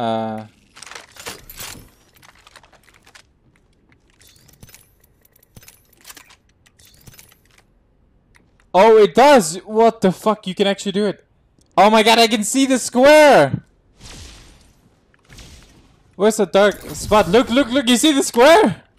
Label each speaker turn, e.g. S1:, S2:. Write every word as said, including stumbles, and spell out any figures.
S1: Uh. Oh, it does! What the fuck? You can actually do it. Oh my god, I can see the square! Where's the dark spot? Look, look, look! You see the square?